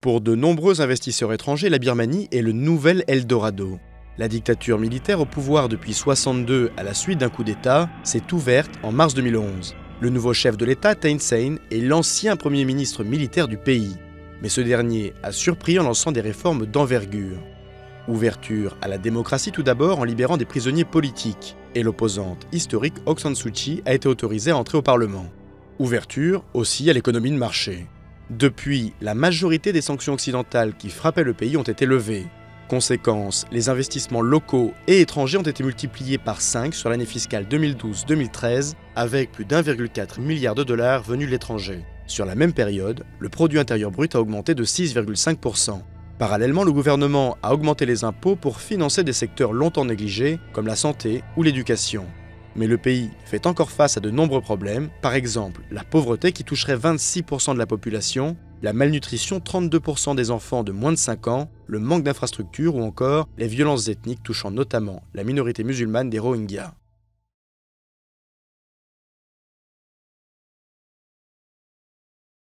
Pour de nombreux investisseurs étrangers, la Birmanie est le nouvel Eldorado. La dictature militaire au pouvoir depuis 1962 à la suite d'un coup d'État s'est ouverte en mars 2011. Le nouveau chef de l'État, Thein Sein, est l'ancien premier ministre militaire du pays. Mais ce dernier a surpris en lançant des réformes d'envergure. Ouverture à la démocratie tout d'abord en libérant des prisonniers politiques. Et l'opposante historique Aung San Suu Kyi a été autorisée à entrer au Parlement. Ouverture aussi à l'économie de marché. Depuis, la majorité des sanctions occidentales qui frappaient le pays ont été levées. Conséquence, les investissements locaux et étrangers ont été multipliés par 5 sur l'année fiscale 2012-2013, avec plus d'1,4 milliard de dollars venus de l'étranger. Sur la même période, le produit intérieur brut a augmenté de 6,5%. Parallèlement, le gouvernement a augmenté les impôts pour financer des secteurs longtemps négligés, comme la santé ou l'éducation. Mais le pays fait encore face à de nombreux problèmes, par exemple la pauvreté qui toucherait 26% de la population, la malnutrition 32% des enfants de moins de 5 ans, le manque d'infrastructures ou encore les violences ethniques touchant notamment la minorité musulmane des Rohingyas.